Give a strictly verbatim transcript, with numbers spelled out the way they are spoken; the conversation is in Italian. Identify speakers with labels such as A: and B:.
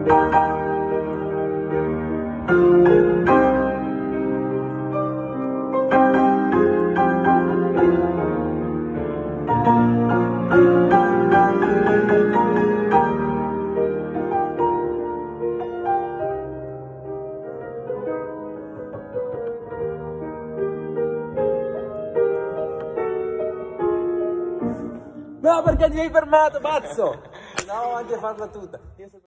A: No, perché ti hai fermato, pazzo? No, anche farla tutta.